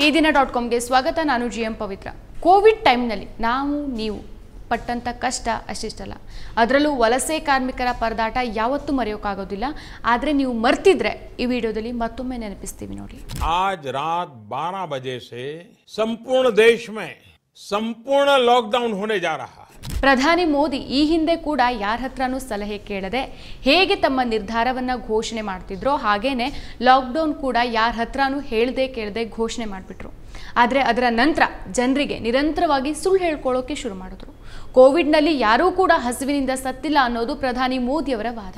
edina.comಗೆ ಸ್ವಾಗತ. ನಾನು ಜಿಎಂ ಪವಿತ್ರ. ಕೋವಿಡ್ ಟೈಮ್ನಲ್ಲಿ ನೀವು ಪಟ್ಟಂತ ಕಷ್ಟ ಅಷ್ಟಿಷ್ಟಲ್ಲ, ಅದರಲ್ಲೂ ವಲಸೆ ಕಾರ್ಮಿಕರ ಪರದಾಟ ಯಾವತ್ತೂ ಮರೆಯೋಕ್ಕಾಗೋದಿಲ್ಲ. ಆದರೆ ನೀವು ಮರ್ತಿದ್ರೆ ಈ ವಿಡಿಯೋದಲ್ಲಿ ಮತ್ತೊಮ್ಮೆ ನೆನಪಿಸ್ತೀವಿ ನೋಡಿ. आज रात 12 बजे से संपूर्ण देश में संपूर्ण लॉकडाउन होने जा रहा है. ಪ್ರಧಾನಿ ಮೋದಿ ಈ ಹಿಂದೆ ಕೂಡ ಯಾರ ಹತ್ರನೂ ಸಲಹೆ ಕೇಳದೆ ಹೇಗೆ ತಮ್ಮ ನಿರ್ಧಾರವನ್ನ ಘೋಷಣೆ ಮಾಡ್ತಿದ್ರೋ ಹಾಗೇನೆ ಲಾಕ್ಡೌನ್ ಕೂಡ ಯಾರ ಹತ್ರನೂ ಹೇಳದೆ ಕೇಳದೆ ಘೋಷಣೆ ಮಾಡಿಬಿಟ್ರು. ಆದರೆ ಅದರ ನಂತರ ಜನರಿಗೆ ನಿರಂತರವಾಗಿ ಸುಳ್ಳು ಹೇಳ್ಕೊಳ್ಳೋಕೆ ಶುರು ಮಾಡಿದ್ರು. ಕೋವಿಡ್ನಲ್ಲಿ ಯಾರೂ ಕೂಡ ಹಸಿವಿನಿಂದ ಸತ್ತಿಲ್ಲ ಅನ್ನೋದು ಪ್ರಧಾನಿ ಮೋದಿ ಅವರ ವಾದ.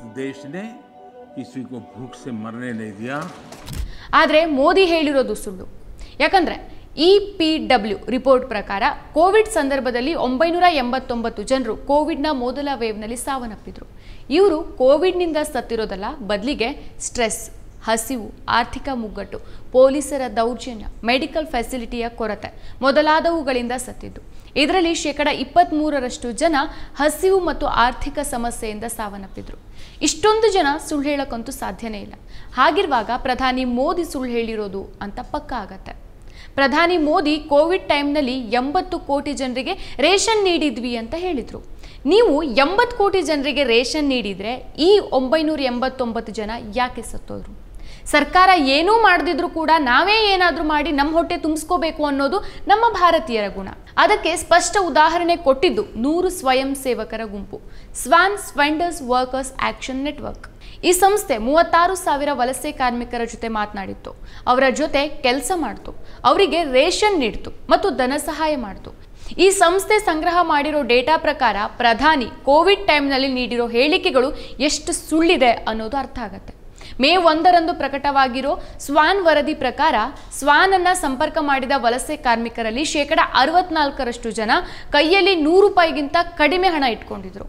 ಆದರೆ ಮೋದಿ ಹೇಳಿರೋದು ಸುಳ್ಳು. ಯಾಕಂದ್ರೆ EPW ರಿಪೋರ್ಟ್ ಪ್ರಕಾರ ಕೋವಿಡ್ ಸಂದರ್ಭದಲ್ಲಿ 989 ಜನರು ಕೋವಿಡ್ನ ಮೊದಲ ವೇವ್ನಲ್ಲಿ ಸಾವನ್ನಪ್ಪಿದ್ರು. ಇವರು ಕೋವಿಡ್ನಿಂದ ಸತ್ತಿರೋದಲ್ಲ, ಬದಲಿಗೆ ಸ್ಟ್ರೆಸ್, ಹಸಿವು, ಆರ್ಥಿಕ ಮುಗ್ಗಟ್ಟು, ಪೊಲೀಸರ ದೌರ್ಜನ್ಯ, ಮೆಡಿಕಲ್ ಫೆಸಿಲಿಟಿಯ ಕೊರತೆ ಮೊದಲಾದವುಗಳಿಂದ ಸತ್ತಿದ್ದು. ಇದರಲ್ಲಿ 23% ಜನ ಹಸಿವು ಮತ್ತು ಆರ್ಥಿಕ ಸಮಸ್ಯೆಯಿಂದ ಸಾವನ್ನಪ್ಪಿದ್ರು. ಇಷ್ಟೊಂದು ಜನ ಸುಳ್ಳು ಹೇಳಕ್ಕಂತೂ ಸಾಧ್ಯನೇ ಇಲ್ಲ. ಹಾಗಿರುವಾಗ ಪ್ರಧಾನಿ ಮೋದಿ ಸುಳ್ಳು ಹೇಳಿರೋದು ಅಂತ ಪಕ್ಕಾ ಆಗತ್ತೆ. ಪ್ರಧಾನಿ ಮೋದಿ ಕೋವಿಡ್ ಟೈಮ್ನಲ್ಲಿ 80 ಕೋಟಿ ಜನರಿಗೆ ರೇಷನ್ ನೀಡಿದ್ವಿ ಅಂತ ಹೇಳಿದ್ರು. ನೀವು 80 ಕೋಟಿ ಜನರಿಗೆ ರೇಷನ್ ನೀಡಿದ್ರೆ ಈ 989 ಜನ ಯಾಕೆ ಸತ್ತೋದ್ರು? ಸರ್ಕಾರ ಏನೂ ಮಾಡದಿದ್ರು ಕೂಡ ನಾವೇ ಏನಾದರೂ ಮಾಡಿ ನಮ್ಮ ಹೊಟ್ಟೆ ತುಂಬಿಸ್ಕೋಬೇಕು ಅನ್ನೋದು ನಮ್ಮ ಭಾರತೀಯರ ಗುಣ. ಅದಕ್ಕೆ ಸ್ಪಷ್ಟ ಉದಾಹರಣೆ ಕೊಟ್ಟಿದ್ದು 100 ಸ್ವಯಂ ಸೇವಕರ ಗುಂಪು, ಸ್ವಾನ್ ವೆಂಡರ್ಸ್ ವರ್ಕರ್ಸ್ ಆಕ್ಷನ್ ನೆಟ್ವರ್ಕ್. ಈ ಸಂಸ್ಥೆ 36,000 ವಲಸೆ ಕಾರ್ಮಿಕರ ಜೊತೆ ಮಾತನಾಡಿತ್ತು, ಅವರ ಜೊತೆ ಕೆಲಸ ಮಾಡ್ತು, ಅವರಿಗೆ ರೇಷನ್ ನೀಡ್ತು ಮತ್ತು ಧನ ಸಹಾಯ ಮಾಡ್ತು. ಈ ಸಂಸ್ಥೆ ಸಂಗ್ರಹ ಮಾಡಿರೋ ಡೇಟಾ ಪ್ರಕಾರ ಪ್ರಧಾನಿ ಕೋವಿಡ್ ಟೈಮ್ನಲ್ಲಿ ನೀಡಿರೋ ಹೇಳಿಕೆಗಳು ಎಷ್ಟು ಸುಳ್ಳಿದೆ ಅನ್ನೋದು ಅರ್ಥ ಆಗುತ್ತೆ. ಮೇ 1ರಂದು ಪ್ರಕಟವಾಗಿರೋ ಸ್ವಾನ್ ವರದಿ ಪ್ರಕಾರ ಸ್ವಾನ್ ಅನ್ನ ಸಂಪರ್ಕ ಮಾಡಿದ ವಲಸೆ ಕಾರ್ಮಿಕರಲ್ಲಿ 64% ಜನ ಕೈಯಲ್ಲಿ ₹100ಗಿಂತ ಕಡಿಮೆ ಹಣ ಇಟ್ಕೊಂಡಿದ್ರು.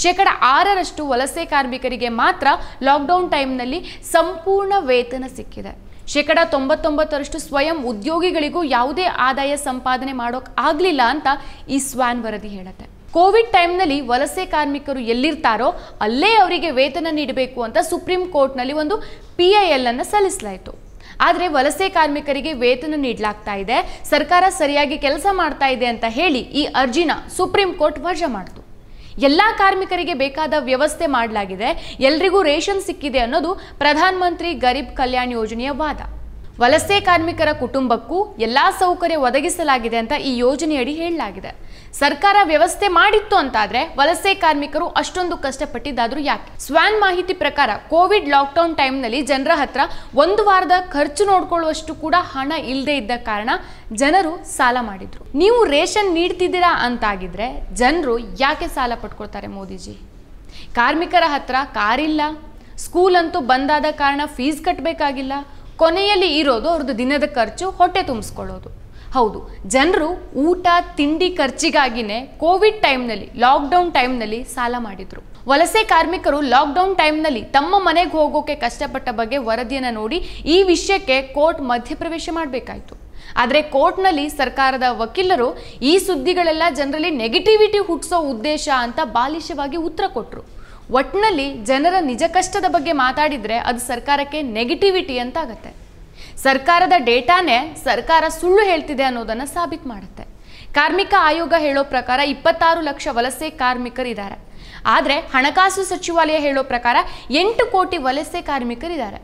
6% ವಲಸೆ ಕಾರ್ಮಿಕರಿಗೆ ಮಾತ್ರ ಲಾಕ್ಡೌನ್ ಟೈಮ್ನಲ್ಲಿ ಸಂಪೂರ್ಣ ವೇತನ ಸಿಕ್ಕಿದೆ. 99% ಸ್ವಯಂ ಉದ್ಯೋಗಿಗಳಿಗೂ ಯಾವುದೇ ಆದಾಯ ಸಂಪಾದನೆ ಮಾಡೋಕ್ ಆಗ್ಲಿಲ್ಲ ಅಂತ ಈ ಸ್ವಾನ್ ವರದಿ ಹೇಳುತ್ತೆ. ಕೋವಿಡ್ ಟೈಮ್ನಲ್ಲಿ ವಲಸೆ ಕಾರ್ಮಿಕರು ಎಲ್ಲಿರ್ತಾರೋ ಅಲ್ಲೇ ಅವರಿಗೆ ವೇತನ ನೀಡಬೇಕು ಅಂತ ಸುಪ್ರೀಂ ಕೋರ್ಟ್ನಲ್ಲಿ ಒಂದು PIL ಅನ್ನು ಸಲ್ಲಿಸಲಾಯಿತು. ಆದರೆ ವಲಸೆ ಕಾರ್ಮಿಕರಿಗೆ ವೇತನ ನೀಡಲಾಗ್ತಾ ಇದೆ, ಸರ್ಕಾರ ಸರಿಯಾಗಿ ಕೆಲಸ ಮಾಡ್ತಾ ಇದೆ ಅಂತ ಹೇಳಿ ಈ ಅರ್ಜಿನ ಸುಪ್ರೀಂ ಕೋರ್ಟ್ ವಜಾ ಮಾಡಿತು. ಎಲ್ಲ ಕಾರ್ಮಿಕರಿಗೆ ಬೇಕಾದ ವ್ಯವಸ್ಥೆ ಮಾಡಲಾಗಿದೆ, ಎಲ್ರಿಗೂ ರೇಷನ್ ಸಿಕ್ಕಿದೆ ಅನ್ನೋದು ಪ್ರಧಾನ ಮಂತ್ರಿ ಗರೀಬ್ ಕಲ್ಯಾಣ್ ಯೋಜನೆಯ ವಾದ. ವಲಸೆ ಕಾರ್ಮಿಕರ ಕುಟುಂಬಕ್ಕೂ ಎಲ್ಲಾ ಸೌಕರ್ಯ ಒದಗಿಸಲಾಗಿದೆ ಅಂತ ಈ ಯೋಜನೆಯಡಿ ಹೇಳಲಾಗಿದೆ. ಸರ್ಕಾರ ವ್ಯವಸ್ಥೆ ಮಾಡಿತ್ತು ಅಂತಾದ್ರೆ ವಲಸೆ ಕಾರ್ಮಿಕರು ಅಷ್ಟೊಂದು ಕಷ್ಟಪಟ್ಟಿದ್ದಾದ್ರೂ ಯಾಕೆ? ಸ್ವಾನ್ ಮಾಹಿತಿ ಪ್ರಕಾರ ಕೋವಿಡ್ ಲಾಕ್ಡೌನ್ ಟೈಮ್ನಲ್ಲಿ ಜನರ ಹತ್ರ 1 ವಾರದ ಖರ್ಚು ನೋಡ್ಕೊಳ್ಳುವಷ್ಟು ಕೂಡ ಹಣ ಇಲ್ಲದೆ ಇದ್ದ ಕಾರಣ ಜನರು ಸಾಲ ಮಾಡಿದ್ರು. ನೀವು ರೇಷನ್ ನೀಡ್ತಿದ್ದೀರಾ ಅಂತಾಗಿದ್ರೆ ಜನರು ಯಾಕೆ ಸಾಲ ಪಡ್ಕೊಳ್ತಾರೆ ಮೋದಿಜಿ? ಕಾರ್ಮಿಕರ ಹತ್ರ ಕಾರಿಲ್ಲ, ಸ್ಕೂಲ್ ಅಂತೂ ಬಂದಾದ ಕಾರಣ ಫೀಸ್ ಕಟ್ಟಬೇಕಾಗಿಲ್ಲ, ಕೊನೆಯಲ್ಲಿ ಇರೋದು ಅವ್ರದ್ದು ದಿನದ ಖರ್ಚು, ಹೊಟ್ಟೆ ತುಂಬಿಸ್ಕೊಳ್ಳೋದು. ಹೌದು, ಜನರು ಊಟ ತಿಂಡಿ ಖರ್ಚಿಗಾಗಿನೇ ಕೋವಿಡ್ ಟೈಮ್ನಲ್ಲಿ ಲಾಕ್ಡೌನ್ ಟೈಮ್ನಲ್ಲಿ ಸಾಲ ಮಾಡಿದ್ರು. ವಲಸೆ ಕಾರ್ಮಿಕರು ಲಾಕ್ಡೌನ್ ಟೈಮ್ನಲ್ಲಿ ತಮ್ಮ ಮನೆಗೆ ಹೋಗೋಕೆ ಕಷ್ಟಪಟ್ಟ ಬಗ್ಗೆ ವರದಿಯನ್ನು ನೋಡಿ ಈ ವಿಷಯಕ್ಕೆ ಕೋರ್ಟ್ ಮಧ್ಯಪ್ರವೇಶ ಮಾಡಬೇಕಾಯಿತು. ಆದರೆ ಕೋರ್ಟ್ನಲ್ಲಿ ಸರ್ಕಾರದ ವಕೀಲರು ಈ ಸುದ್ದಿಗಳೆಲ್ಲ ಜನರಲ್ಲಿ ನೆಗೆಟಿವಿಟಿ ಹುಟ್ಟಿಸೋ ಉದ್ದೇಶ ಅಂತ ಬಾಲಿಶವಾಗಿ ಉತ್ತರ ಕೊಟ್ಟರು. ಒಟ್ಟಿನಲ್ಲಿ ಜನರ ನಿಜ ಕಷ್ಟದ ಬಗ್ಗೆ ಮಾತಾಡಿದ್ರೆ ಅದು ಸರ್ಕಾರಕ್ಕೆ ನೆಗೆಟಿವಿಟಿ ಅಂತ ಆಗತ್ತೆ. ಸರ್ಕಾರದ ಡೇಟಾನೇ ಸರ್ಕಾರ ಸುಳ್ಳು ಹೇಳ್ತಿದೆ ಅನ್ನೋದನ್ನು ಸಾಬೀತು ಮಾಡುತ್ತೆ. ಕಾರ್ಮಿಕ ಆಯೋಗ ಹೇಳೋ ಪ್ರಕಾರ 26 ಲಕ್ಷ ವಲಸೆ ಕಾರ್ಮಿಕರಿದ್ದಾರೆ. ಆದರೆ ಹಣಕಾಸು ಸಚಿವಾಲಯ ಹೇಳೋ ಪ್ರಕಾರ 8 ಕೋಟಿ ವಲಸೆ ಕಾರ್ಮಿಕರಿದ್ದಾರೆ.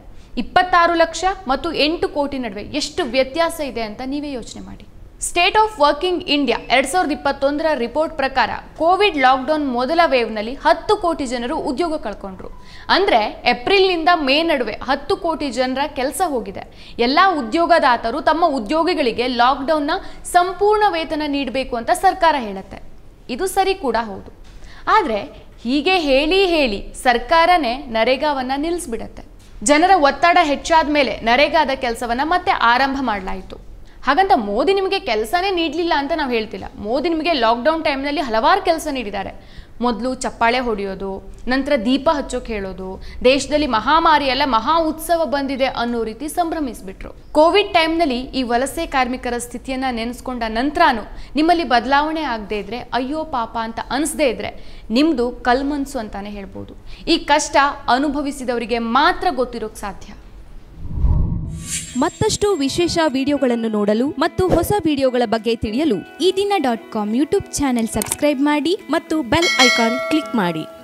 26 ಲಕ್ಷ ಮತ್ತು 8 ಕೋಟಿ ನಡುವೆ ಎಷ್ಟು ವ್ಯತ್ಯಾಸ ಇದೆ ಅಂತ ನೀವೇ ಯೋಚನೆ ಮಾಡಿ. ಸ್ಟೇಟ್ ಆಫ್ ವರ್ಕಿಂಗ್ ಇಂಡಿಯಾ 2021ರ ರಿಪೋರ್ಟ್ ಪ್ರಕಾರ ಕೋವಿಡ್ ಲಾಕ್ಡೌನ್ ಮೊದಲ ವೇವ್ನಲ್ಲಿ 10 ಕೋಟಿ ಜನರು ಉದ್ಯೋಗ ಕಳ್ಕೊಂಡ್ರು. ಅಂದರೆ ಏಪ್ರಿಲ್ನಿಂದ ಮೇ ನಡುವೆ 10 ಕೋಟಿ ಜನರ ಕೆಲಸ ಹೋಗಿದೆ. ಎಲ್ಲ ಉದ್ಯೋಗದಾತರು ತಮ್ಮ ಉದ್ಯೋಗಿಗಳಿಗೆ ಲಾಕ್ಡೌನ್ನ ಸಂಪೂರ್ಣ ವೇತನ ನೀಡಬೇಕು ಅಂತ ಸರ್ಕಾರ ಹೇಳುತ್ತೆ. ಇದು ಸರಿ ಕೂಡ ಹೌದು. ಆದರೆ ಹೀಗೆ ಹೇಳಿ ಸರ್ಕಾರನೇ ನರೇಗಾವನ್ನು ನಿಲ್ಲಿಸ್ಬಿಡತ್ತೆ. ಜನರ ಒತ್ತಡ ಹೆಚ್ಚಾದ ಮೇಲೆ ನರೇಗಾದ ಕೆಲಸವನ್ನು ಮತ್ತೆ ಆರಂಭ ಮಾಡಲಾಯಿತು. ಹಾಗಂತ ಮೋದಿ ನಿಮಗೆ ಕೆಲಸನೇ ನೀಡಲಿಲ್ಲ ಅಂತ ನಾವು ಹೇಳ್ತಿಲ್ಲ. ಮೋದಿ ನಿಮಗೆ ಲಾಕ್ಡೌನ್ ಟೈಮ್ನಲ್ಲಿ ಹಲವಾರು ಕೆಲಸ ನೀಡಿದ್ದಾರೆ. ಮೊದಲು ಚಪ್ಪಾಳೆ ಹೊಡೆಯೋದು, ನಂತರ ದೀಪ ಹಚ್ಚೋಕೆ ಹೇಳೋದು, ದೇಶದಲ್ಲಿ ಮಹಾಮಾರಿ ಎಲ್ಲ ಮಹಾ ಉತ್ಸವ ಬಂದಿದೆ ಅನ್ನೋ ರೀತಿ ಸಂಭ್ರಮಿಸ್ಬಿಟ್ರು. ಕೋವಿಡ್ ಟೈಮ್ನಲ್ಲಿ ಈ ವಲಸೆ ಕಾರ್ಮಿಕರ ಸ್ಥಿತಿಯನ್ನ ನೆನೆಸ್ಕೊಂಡ ನಂತರನೂ ನಿಮ್ಮಲ್ಲಿ ಬದಲಾವಣೆ ಆಗದೆ ಇದ್ರೆ ಅಯ್ಯೋ ಪಾಪ ಅಂತ ಅನಿಸದೇ ಇದ್ರೆ ನಿಮ್ದು ಕಲ್ಮನ್ಸು ಅಂತಾನೆ ಹೇಳ್ಬೋದು. ಈ ಕಷ್ಟ ಅನುಭವಿಸಿದವರಿಗೆ ಮಾತ್ರ ಗೊತ್ತಿರೋಕ್ ಸಾಧ್ಯ. ಮತ್ತಷ್ಟು ವಿಶೇಷ ವಿಡಿಯೋಗಳನ್ನು ನೋಡಲು ಮತ್ತು ಹೊಸ ವಿಡಿಯೋಗಳ ಬಗ್ಗೆ ತಿಳಿಯಲು ಈ ದಿನ .com ಯೂಟ್ಯೂಬ್ ಚಾನೆಲ್ ಸಬ್ಸ್ಕ್ರೈಬ್ ಮಾಡಿ ಮತ್ತು ಬೆಲ್ ಐಕಾನ್ ಕ್ಲಿಕ್ ಮಾಡಿ.